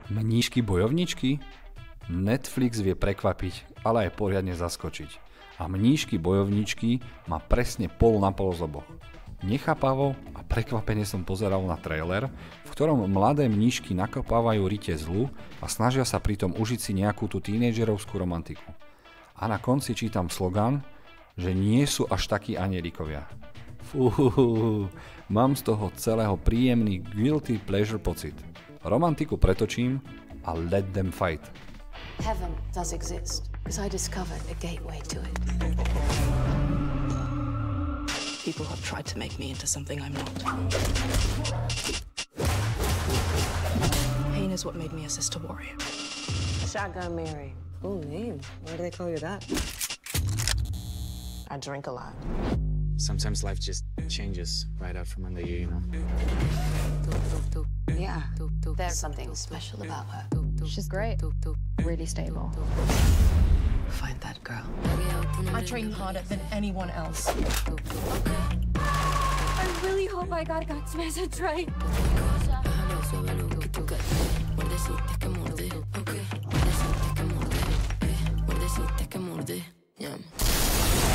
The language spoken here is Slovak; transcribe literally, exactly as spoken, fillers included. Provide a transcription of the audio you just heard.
Mníšky bojovničky? Netflix vie prekvapiť, ale aj poriadne zaskočiť. A Mníšky bojovničky má presne pol na pol z oboch. Nechápavo a prekvapene som pozeral na trailer, v ktorom mladé mníšky nakopávajú rite zlu a snažia sa pritom užiť si nejakú tú tínedžerovskú romantiku. A na konci čítam slogan, že nie sú až takí anielikovia. Fú, mám z toho celého príjemný guilty pleasure pocit. Romantiku pretočím a let them fight. Heaven does exist, because I discovered a gateway to it. People have tried to make me into something I'm not. Pain is what made me a sister warrior. Shotgun Mary. Ooh, name. Why do they call you that? I drink a lot. Sometimes life just changes right out from under you, you know? Yeah. There's something special about her. She's great. Really stable. Find that girl. I train harder than anyone else. I really hope I got God's message right. Yeah.